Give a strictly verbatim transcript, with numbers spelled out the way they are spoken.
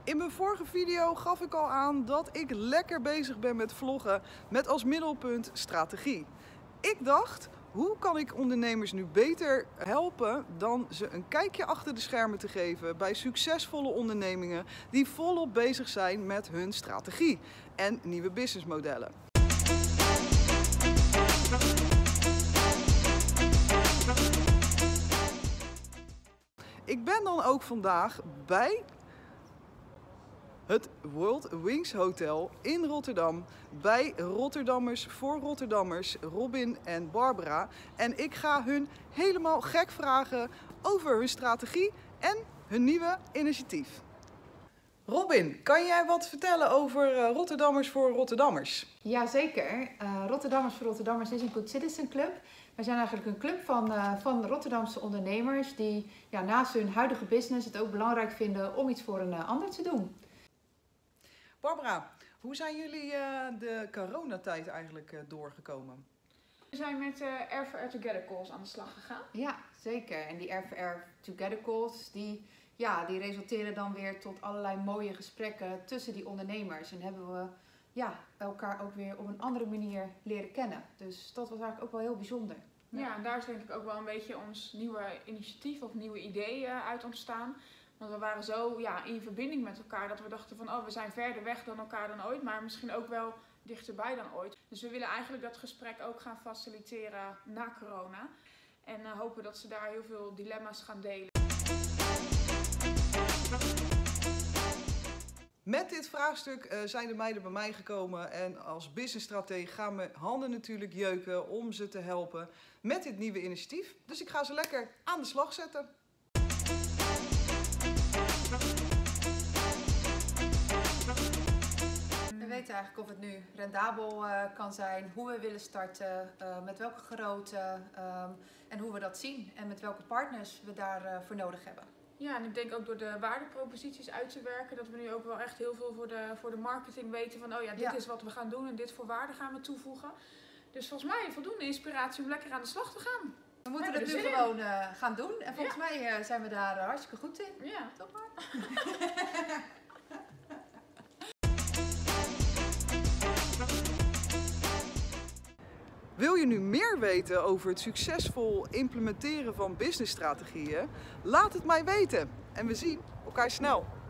In mijn vorige video gaf ik al aan dat ik lekker bezig ben met vloggen met als middelpunt strategie. Ik dacht, hoe kan ik ondernemers nu beter helpen dan ze een kijkje achter de schermen te geven bij succesvolle ondernemingen die volop bezig zijn met hun strategie en nieuwe businessmodellen. Ik ben dan ook vandaag bij het World Wings Hotel in Rotterdam bij Rotterdammers voor Rotterdammers, Robin en Barbara. En ik ga hun helemaal gek vragen over hun strategie en hun nieuwe initiatief. Robin, kan jij wat vertellen over Rotterdammers voor Rotterdammers? Jazeker. Uh, Rotterdammers voor Rotterdammers is een Good Citizen Club. Wij zijn eigenlijk een club van, uh, van Rotterdamse ondernemers die ja, naast hun huidige business het ook belangrijk vinden om iets voor een uh, ander te doen. Barbara, hoe zijn jullie uh, de coronatijd eigenlijk uh, doorgekomen? We zijn met uh, R voor R Together calls aan de slag gegaan. Ja, zeker. En die R voor R Together calls, die, ja, die resulteren dan weer tot allerlei mooie gesprekken tussen die ondernemers. En hebben we ja, elkaar ook weer op een andere manier leren kennen. Dus dat was eigenlijk ook wel heel bijzonder. Ja, ja en daar is denk ik ook wel een beetje ons nieuwe initiatief of nieuwe ideeën uit ontstaan. Want we waren zo ja, in verbinding met elkaar dat we dachten van oh, we zijn verder weg dan elkaar dan ooit, maar misschien ook wel dichterbij dan ooit. Dus we willen eigenlijk dat gesprek ook gaan faciliteren na corona. En uh, hopen dat ze daar heel veel dilemma's gaan delen. Met dit vraagstuk uh, zijn de meiden bij mij gekomen en als businessstratege gaan mijn handen natuurlijk jeuken om ze te helpen met dit nieuwe initiatief. Dus ik ga ze lekker aan de slag zetten. We weten eigenlijk of het nu rendabel uh, kan zijn, hoe we willen starten, uh, met welke grootte um, en hoe we dat zien en met welke partners we daarvoor uh, voor nodig hebben. Ja, en ik denk ook door de waardeproposities uit te werken, dat we nu ook wel echt heel veel voor de, voor de marketing weten van oh ja, dit ja. is wat we gaan doen en dit voor waarde gaan we toevoegen. Dus volgens mij voldoende inspiratie om lekker aan de slag te gaan. We moeten we het nu gewoon uh, gaan doen en volgens ja. mij uh, zijn we daar uh, hartstikke goed in. Ja, toch maar. Wil je nu meer weten over het succesvol implementeren van businessstrategieën? Laat het mij weten en we zien elkaar snel.